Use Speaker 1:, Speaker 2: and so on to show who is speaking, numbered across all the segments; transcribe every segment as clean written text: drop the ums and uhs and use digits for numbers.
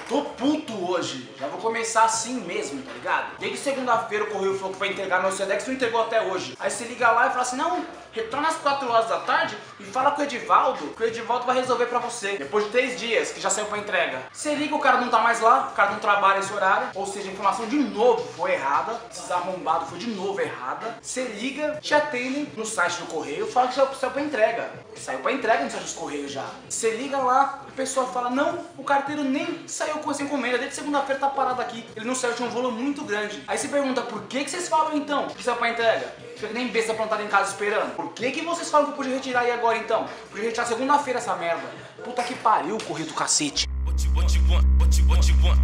Speaker 1: Tô puto hoje. Já vou começar assim mesmo, tá ligado? Desde segunda-feira o Correio falou que vai entregar meu Sedex, não entregou até hoje. Aí você liga lá e fala assim, não, retorna às 4 horas da tarde e fala com o Edivaldo, que o Edivaldo vai resolver pra você. Depois de 3 dias que já saiu pra entrega. Você liga, o cara não tá mais lá, o cara não trabalha esse horário. Ou seja, a informação de novo foi errada. Esses arrombados foi de novo errada. Você liga, te atendem no site do Correio, fala que saiu pra entrega. Saiu pra entrega no site dos Correios já. Você liga lá, a pessoa fala, não, o carteiro nem saiu com essa encomenda, desde segunda-feira tá parado aqui. Ele não saiu, tinha um volume muito grande. Aí você pergunta, por que vocês falam então que saiu pra entrega? Fica nem besta plantada em casa esperando. Por que vocês falam que eu podia retirar aí agora então? Podia retirar segunda-feira essa merda. Puta que pariu, Correio do cacete. What you want?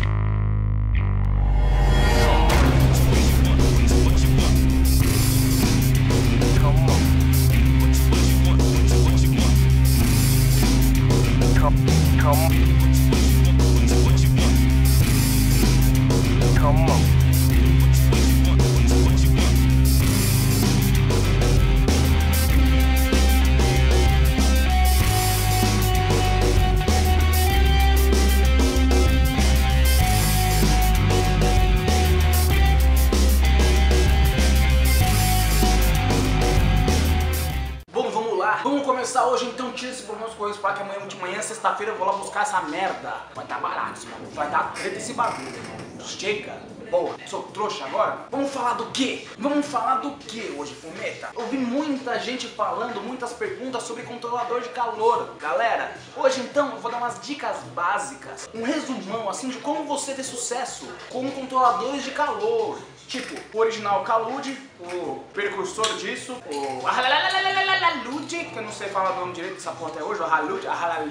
Speaker 1: Vamos começar hoje, então tira esse problema dos Correios para que amanhã, sexta-feira, eu vou lá buscar essa merda. Vai dar barato esse bagulho, vai dar treta esse bagulho, irmão. Chega, boa, sou trouxa agora? Vamos falar do quê? Vamos falar do quê hoje, Fumeta? Eu vi muita gente falando, muitas perguntas sobre controlador de calor. Galera, hoje então eu vou dar umas dicas básicas, um resumão assim de como você ter sucesso com controladores de calor. Tipo, o original Calude, o precursor disso, o Halude, que eu não sei falar o nome direito dessa porra até hoje, o Halude,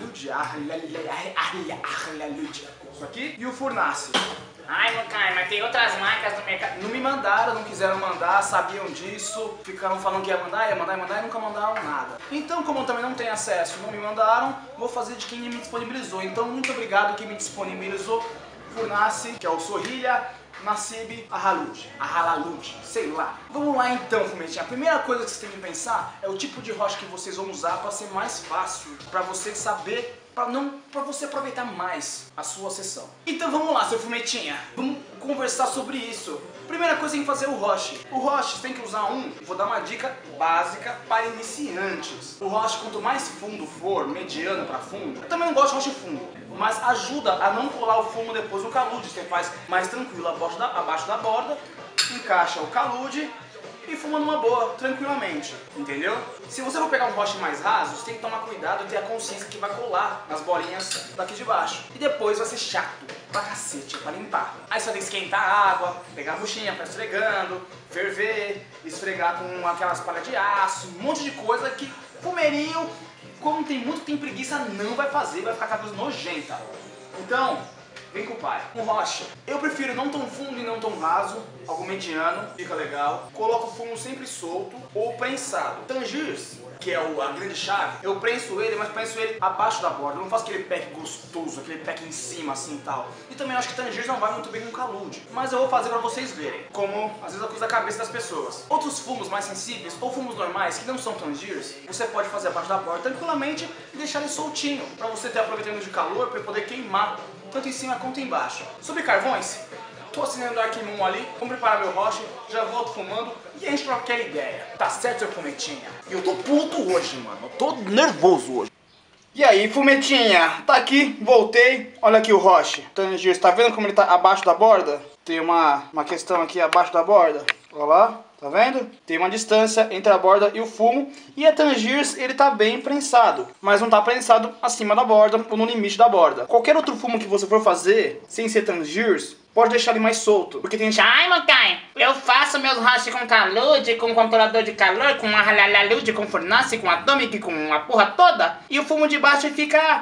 Speaker 1: isso aqui, e o Furnace.
Speaker 2: Ai, Mukai, mas tem outras marcas do mercado.
Speaker 1: Não me mandaram, não quiseram mandar, sabiam disso, ficaram falando que ia mandar e nunca mandaram nada. Então, como eu também não tenho acesso, não me mandaram, vou fazer de quem me disponibilizou. Então, muito obrigado quem me disponibilizou. Furnace, que é o Sorrilha, Nasib, Halalude, sei lá. Vamos lá então, Fumetinha. A primeira coisa que vocês têm que pensar é o tipo de rocha que vocês vão usar para ser mais fácil, para você saber, para você aproveitar mais a sua sessão. Então vamos lá, seu Fumetinha. Vamos conversar sobre isso. Primeira coisa tem que fazer o roche. O roche você tem que usar vou dar uma dica básica para iniciantes. O roche, quanto mais fundo for, mediano para fundo, eu também não gosto de roche fundo, mas ajuda a não colar o fumo depois no calude. Você faz mais tranquilo abaixo da borda, encaixa o calude e fuma numa boa, tranquilamente, entendeu? Se você for pegar um roche mais raso, você tem que tomar cuidado e ter a consciência que vai colar nas bolinhas daqui de baixo. E depois vai ser chato pra cacete, pra limpar. Aí você vai ter que esquentar a água, pegar a buchinha, ficar esfregando, ferver, esfregar com aquelas palhas de aço, um monte de coisa que fumeirinho, como tem muito que tem preguiça, não vai fazer, vai ficar aquela coisa nojenta. Então, vem com o pai. Um rocha. Eu prefiro não tão fundo e não tão raso, algo mediano, fica legal. Coloco o fumo sempre solto ou prensado. Tangiers, que é a grande chave, eu prenso ele, mas prenso ele abaixo da borda. Eu não faço aquele pack gostoso, aquele pack em cima assim e tal. E também acho que Tangiers não vai muito bem com calude. Mas eu vou fazer pra vocês verem, como às vezes eu coisa a cabeça das pessoas. Outros fumos mais sensíveis ou fumos normais que não são Tangiers, você pode fazer abaixo da borda tranquilamente e deixar ele soltinho, pra você ter aproveitamento de calor, pra poder queimar tanto em cima quanto embaixo. Sobre carvões, tô acendendo o Dark Moon ali, vamos preparar meu roche, já volto fumando e a gente troca aquela ideia. Tá certo, seu Fumetinha? E eu tô puto hoje, mano, eu tô nervoso hoje. E aí, Fumetinha, tá aqui, voltei, olha aqui o roche. Tangiers, tá vendo como ele tá abaixo da borda? Tem uma questão aqui abaixo da borda, olha lá. Tá vendo? Tem uma distância entre a borda e o fumo. E a Tangiers, ele tá bem prensado, mas não tá prensado acima da borda ou no limite da borda. Qualquer outro fumo que você for fazer, sem ser Tangiers, pode deixar ele mais solto. Porque tem gente...
Speaker 2: Ai, Mukai, eu faço meus roches com calude, com controlador de calor, com a Halalude, com Furnace, com Atomic, com a porra toda. E o fumo de baixo fica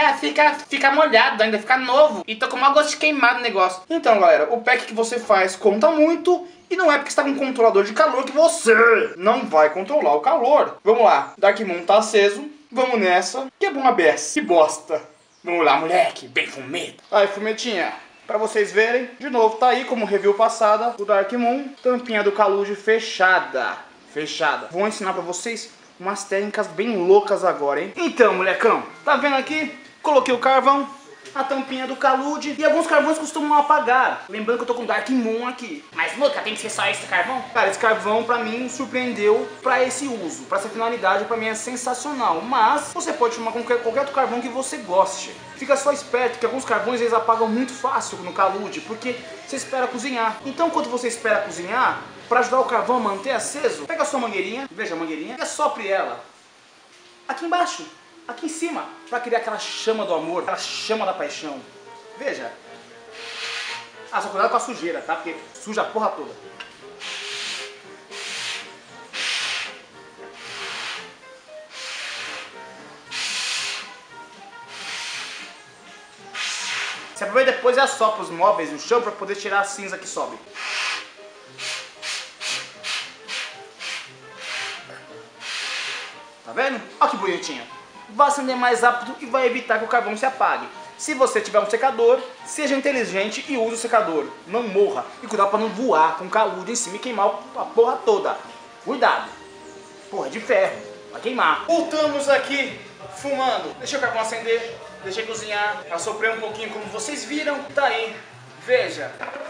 Speaker 2: molhado ainda, fica novo. E tô com mau gosto de queimado no negócio.
Speaker 1: Então, galera, o pack que você faz conta muito. E não é porque você tá com um controlador de calor que você não vai controlar o calor. Vamos lá, Dark Moon tá aceso. Vamos nessa. Que é bom a beça. Que bosta. Vamos lá, moleque. Bem fumeta. Aí, Fumetinha. Pra vocês verem, de novo, tá aí como review passada o Dark Moon. Tampinha do calude fechada. Vou ensinar pra vocês umas técnicas bem loucas agora, hein? Então, molecão, tá vendo aqui? Coloquei o carvão. a tampinha do Calude e alguns carvões costumam apagar. Lembrando que eu tô com Dark Moon aqui.
Speaker 2: Mas, Luca, tem que ser só esse carvão?
Speaker 1: Cara, esse carvão pra mim surpreendeu pra esse uso, pra essa finalidade, pra mim é sensacional. Mas você pode chamar qualquer outro carvão que você goste. Fica só esperto que alguns carvões eles apagam muito fácil no Calude, porque você espera cozinhar. Então, enquanto você espera cozinhar, pra ajudar o carvão a manter aceso, pega a sua mangueirinha, veja a mangueirinha, e assopre ela aqui embaixo, aqui em cima, pra criar aquela chama do amor, aquela chama da paixão. Veja. Ah, só cuidado com a sujeira, tá? Porque suja a porra toda. Você aproveita depois e assopra os móveis e o chão pra poder tirar a cinza que sobe. Tá vendo? Olha que bonitinho. Vai acender mais rápido e vai evitar que o carvão se apague. Se você tiver um secador, seja inteligente e use o secador. Não morra. E cuidado para não voar com Calude em cima e queimar a porra toda. Cuidado. Porra, de ferro. Vai queimar. Voltamos aqui fumando. Deixei o carvão acender. Deixei cozinhar. Assoprei um pouquinho como vocês viram. Tá aí. Veja.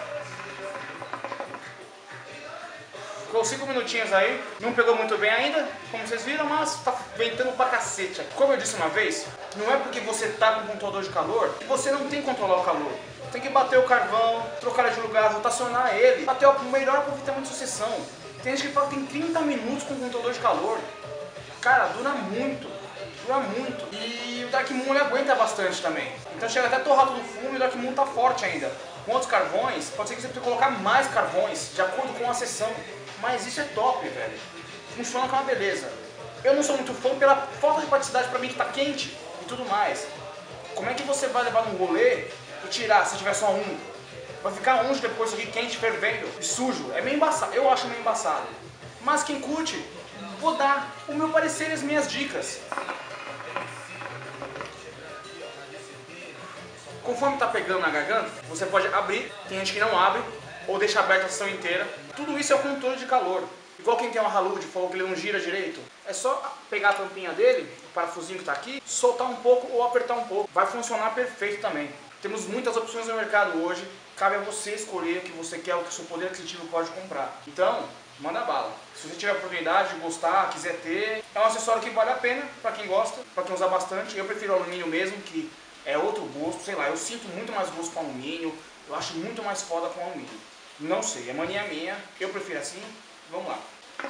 Speaker 1: Ficou 5 minutinhos aí, não pegou muito bem ainda, como vocês viram, mas tá ventando pra cacete. Como eu disse uma vez, não é porque você tá com controlador de calor que você não tem que controlar o calor. Tem que bater o carvão, trocar ele de lugar, rotacionar ele, até o melhor aproveitamento de sucessão. Tem gente que fala que tem 30 minutos com controlador de calor. Cara, dura muito. E o Dark Moon ele aguenta bastante também. Então chega até torrar todo o fumo e o Dark Moon tá forte ainda. Com outros carvões, pode ser que você precise colocar mais carvões, de acordo com a sessão. Mas isso é top, velho. Funciona com uma beleza. Eu não sou muito fã pela falta de praticidade pra mim que tá quente e tudo mais. Como é que você vai levar num rolê e tirar se tiver só um? Vai ficar onde depois isso aqui quente, fervendo e sujo? É meio embaçado, eu acho meio embaçado. Mas quem curte, vou dar o meu parecer e as minhas dicas. Conforme tá pegando na garganta, você pode abrir, tem gente que não abre, ou deixa aberta a sessão inteira. Tudo isso é o controle de calor. Igual quem tem uma Halude falou que ele não gira direito. É só pegar a tampinha dele, o parafusinho que está aqui, soltar um pouco ou apertar um pouco. Vai funcionar perfeito também. Temos muitas opções no mercado hoje. Cabe a você escolher o que você quer, o que o seu poder aquisitivo pode comprar. Então, manda bala. Se você tiver a oportunidade de gostar, quiser ter, é um acessório que vale a pena para quem gosta, para quem usa bastante. Eu prefiro alumínio mesmo, que é outro gosto. Sei lá, eu sinto muito mais gosto com alumínio. Eu acho muito mais foda com alumínio. Não sei, é mania minha, eu prefiro assim, vamos lá.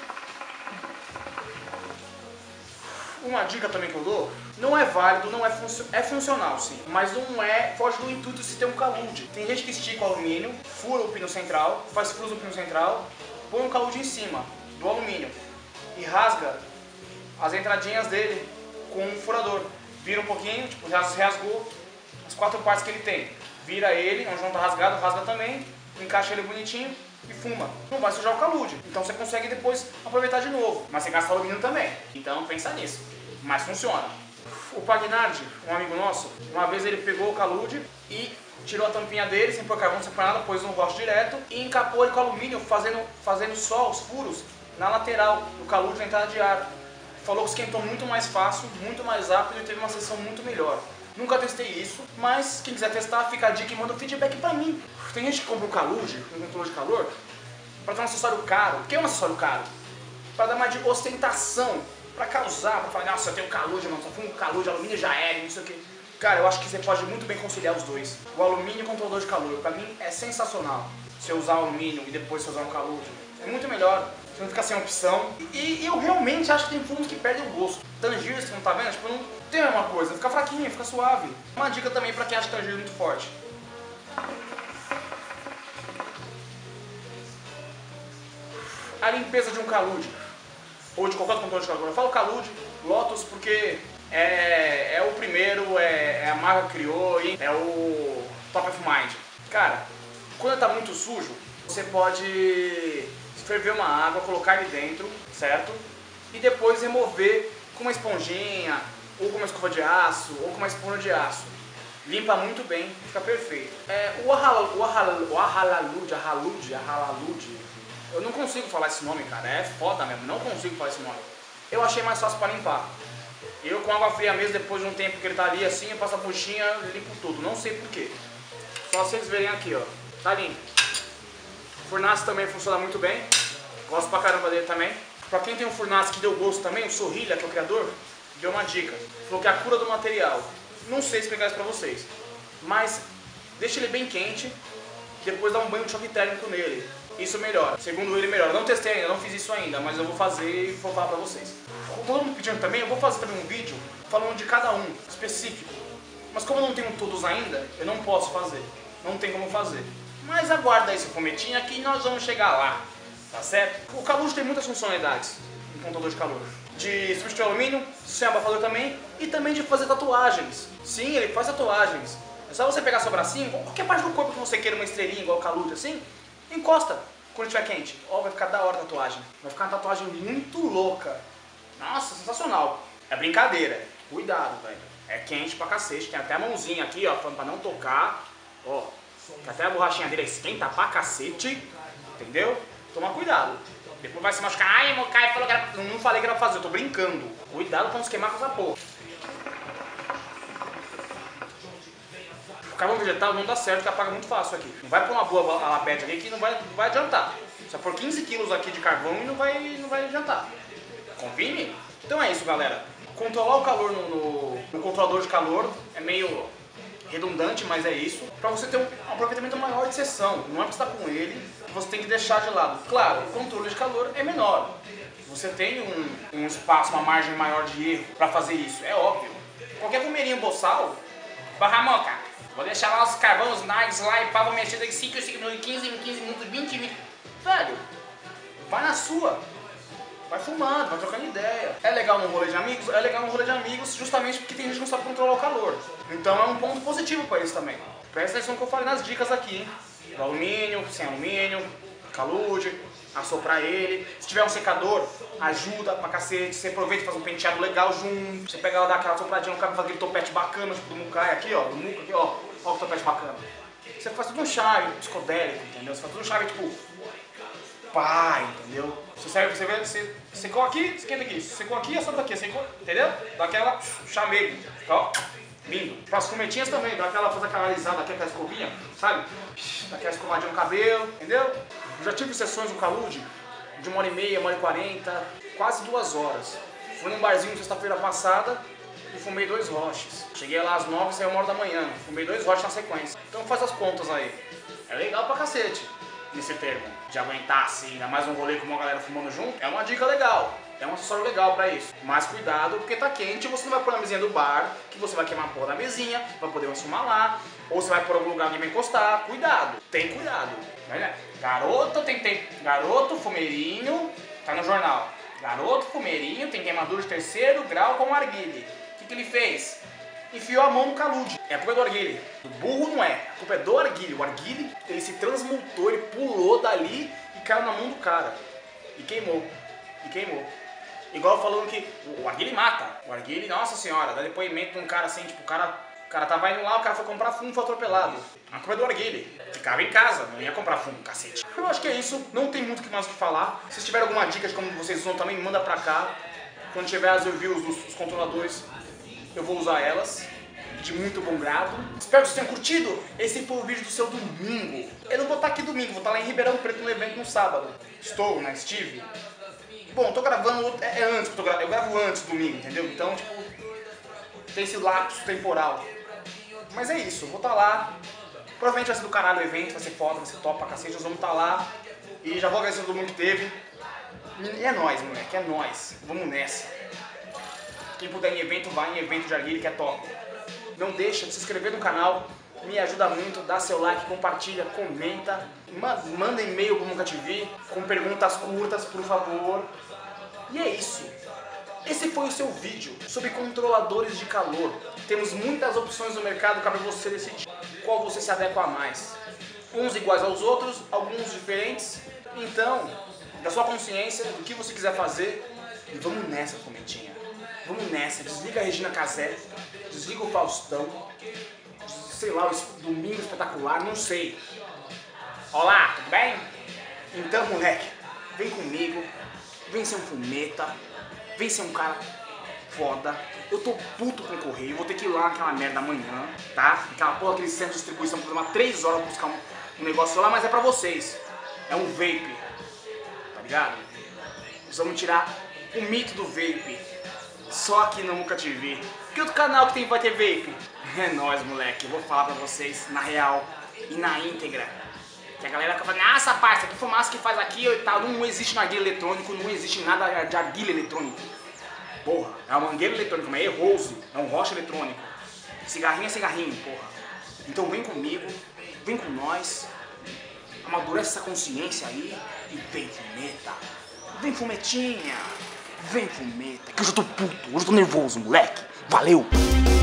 Speaker 1: Uma dica também que eu dou, não é válido, não é, é funcional sim, mas não é, foge do intuito de se ter um Calude. Tem gente que estica o alumínio, fura o pino central, faz furos no pino central, põe um Calude em cima do alumínio e rasga as entradinhas dele com um furador. Vira um pouquinho, tipo, já rasgou as 4 partes que ele tem. Vira ele, onde não está rasgado, rasga também. Encaixa ele bonitinho e fuma. Não vai sujar o Calude. Então você consegue depois aproveitar de novo. Mas você gasta alumínio também. Então pensa nisso. Mas funciona. O Pagnard, um amigo nosso, uma vez ele pegou o Calude e tirou a tampinha dele, sem pôr carvão, sem pôr nada, pôs no rosto direto e encapou ele com alumínio, fazendo só os furos na lateral do Calude na entrada de ar. Falou que esquentou muito mais fácil, muito mais rápido e teve uma sessão muito melhor. Nunca testei isso, mas quem quiser testar, fica a dica e manda um feedback pra mim. Tem gente que compra um Calude, um controle de calor, pra ter um acessório caro. O que é um acessório caro? Pra dar mais de ostentação, pra causar, pra falar, nossa, eu tenho Calude, mano, só fui um Calude, alumínio já era, não sei o que. Cara, eu acho que você pode muito bem conciliar os dois. O alumínio e o controlador de calor, pra mim é sensacional. Você usar alumínio e depois você usar um Calude, é muito melhor. Você não fica sem opção. E eu realmente acho que tem fumos que perdem o gosto. Tangier, você não tá vendo? Tipo, não tem a mesma coisa. Fica fraquinho, fica suave. Uma dica também pra quem acha Tangier muito forte. A limpeza de um Calude, ou de qualquer controle de calor. Eu falo Calude, Lotus, porque é o primeiro, é a marca que criou e é o top of mind. Cara, quando tá muito sujo, você pode ferver uma água, colocar ele dentro, certo? E depois remover com uma esponjinha, ou com uma escova de aço, ou com uma esponja de aço. Limpa muito bem, fica perfeito. O Ahalalude, eu não consigo falar esse nome, cara, é foda mesmo, não consigo falar esse nome. Eu achei mais fácil para limpar. Eu com água fria mesmo, depois de um tempo que ele tá ali assim, eu passo a buchinha e limpo tudo. Não sei porquê. Só vocês verem aqui, ó. Tá limpo. O Furnas também funciona muito bem. Gosto pra caramba dele também. Pra quem tem um Furnas que deu gosto também, o Sorrilha, que é o criador, deu uma dica. Falou que é a cura do material. Não sei explicar isso pra vocês. Mas deixa ele bem quente, depois dá um banho de choque térmico nele. Isso melhora. Segundo ele, melhora. Não testei ainda, não fiz isso ainda, mas eu vou fazer e vou falar pra vocês. Todo mundo pedindo também, eu vou fazer também um vídeo falando de cada um, específico. Mas como eu não tenho todos ainda, eu não posso fazer. Não tem como fazer. Mas aguarda aí seu fometinha que nós vamos chegar lá. Tá certo? O Calude tem muitas funcionalidades. Um contador de calor. De substituir alumínio, sem abafador também. E também de fazer tatuagens. Sim, ele faz tatuagens. É só você pegar seu bracinho, qualquer parte do corpo que você queira, uma estrelinha igual o Calude assim, encosta quando estiver quente. Ó, vai ficar da hora a tatuagem. Vai ficar uma tatuagem muito louca. Nossa, sensacional. É brincadeira. Cuidado, velho. É quente pra cacete. Tem até a mãozinha aqui, ó, pra não tocar. Ó, que até a borrachinha dele esquenta pra cacete. Entendeu? Toma cuidado. Depois vai se machucar. Ai, meu Caio falou que era... Não falei que era pra fazer, eu tô brincando. Cuidado pra não se queimar com essa porra. O carvão vegetal não dá certo, que apaga muito fácil aqui. Não vai pôr uma boa alapete aqui que não vai adiantar. Só por 15 quilos aqui de carvão e não vai adiantar. Confirme? Então é isso, galera. Controlar o calor no controlador de calor é meio redundante, mas é isso. Pra você ter um aproveitamento maior de sessão. Não é porque você tá com ele que você tem que deixar de lado. Claro, o controle de calor é menor. Você tem um espaço, uma margem maior de erro pra fazer isso, é óbvio. Qualquer fumeirinho boçal, barramoca, vou deixar lá os carvões, os nags lá e pá, vou mexer daqui 5 minutos, 15 minutos, 20 minutos. Velho, vai na sua. Vai fumando, vai trocando ideia. É legal num rolê de amigos? É legal num rolê de amigos justamente porque tem gente que não sabe controlar o calor. Então é um ponto positivo para isso também. Presta atenção que eu falei nas dicas aqui, hein? Do alumínio, sem alumínio, calude, assoprar ele. Se tiver um secador, ajuda pra cacete. Você aproveita e faz um penteado legal junto. Você pega ela, dá aquela sopradinha, faz aquele topete bacana, tipo do Mukai aqui, ó. Do Muca aqui, ó. Ó que topete bacana. Você faz tudo um chave psicodélico, entendeu? Você faz tudo um chave tipo... pá, entendeu? Você secou aqui, esquenta aqui. Secou aqui, assopra aqui. Secou, entendeu? Dá aquela chamego. Ó, lindo. Para as fumetinhas também, dá aquela, faz aquela alisada aqui, aquela escovinha, sabe? Dá aquela escovadinha no cabelo, entendeu? Eu já tive sessões no Calude de 1h30, 1h40, quase 2 horas. Fui num barzinho sexta-feira passada e fumei 2 roches. Cheguei lá às 9 e saí 1h da manhã. Fumei 2 roches na sequência. Então faz as contas aí. É legal pra cacete nesse termo. De aguentar assim, ainda mais um rolê com uma galera fumando junto. É uma dica legal. É um acessório legal pra isso. Mas cuidado, porque tá quente, você não vai pôr na mesinha do bar, que você vai queimar a porra da mesinha, vai poder fumar lá, ou você vai pôr algum lugar que vai encostar. Cuidado, tem cuidado. Garoto, garoto fumeirinho, tá no jornal. Garoto fumeirinho tem queimadura de 3º grau com arguile. O que ele fez? Enfiou a mão no calude. É a culpa do arguile. O burro não é. A culpa é do arguile. O arguile, ele se transmutou, ele pulou dali e caiu na mão do cara. E queimou. Igual falando que o arguile mata. O arguile, nossa senhora, dá depoimento de um cara assim, tipo, o cara tava indo lá, o cara foi comprar fumo e foi atropelado. A culpa é do arguile. Ficava em casa, não ia comprar fumo, cacete. Eu acho que é isso. Não tem muito mais o que falar. Se tiver alguma dica de como vocês usam também, manda pra cá. Quando tiver as reviews dos controladores, eu vou usar elas, de muito bom grado. Espero que vocês tenham curtido. Esse foi o vídeo do seu domingo. Eu não vou estar aqui domingo, vou estar lá em Ribeirão Preto no evento no sábado. Estou, né? Estive. Bom, eu tô gravando, antes que eu gravo antes do domingo, entendeu? Então, tipo, tem esse lapso temporal. Mas é isso, eu vou estar lá. Provavelmente vai ser do caralho o evento, vai ser foda, vai ser top pra cacete. Nós vamos estar lá. E já vou agradecer a todo mundo que teve. E é nóis, moleque, é nóis. Vamos nessa. Quem puder em evento, vai em evento de arguile, que é top. Não deixa de se inscrever no canal, me ajuda muito, dá seu like, compartilha, comenta, manda e-mail pro Nunca Te Vi, com perguntas curtas, por favor. E é isso. Esse foi o seu vídeo sobre controladores de calor. Temos muitas opções no mercado, cabe você decidir qual você se adequa mais. Uns iguais aos outros, alguns diferentes. Então, da sua consciência, do que você quiser fazer, e vamos nessa, fomentinha. Vamos nessa, desliga a Regina Casé, desliga o Faustão, sei lá, o Domingo Espetacular, não sei. Olá, tudo bem? Então, moleque, vem comigo, vem ser um fumeta, vem ser um cara foda, Eu tô puto com o correio, vou ter que ir lá naquela merda amanhã, tá? Aquela porra, aquele centro de distribuição, vou demorar 3 horas pra buscar um negócio lá, mas é pra vocês. É um vape, tá ligado? Nós vamos tirar o mito do vape. Só aqui no Muca TV. Que outro canal que vai ter vape? É nóis, moleque. Eu vou falar pra vocês na real e na íntegra. Que a galera fica falando, nossa, parça, que fumaça que faz aqui e tal. Não existe narguilha eletrônico, não existe nada de arguilha eletrônico. Porra, é uma mangueira eletrônica, mas é rose, é um rocha eletrônico. Cigarrinho é cigarrinho, porra. Então vem comigo, vem com nós, amadurece essa consciência aí e vem fumeta. Vem fumetinha, vem fumeta, que hoje eu tô puto, hoje eu tô nervoso, moleque. Valeu!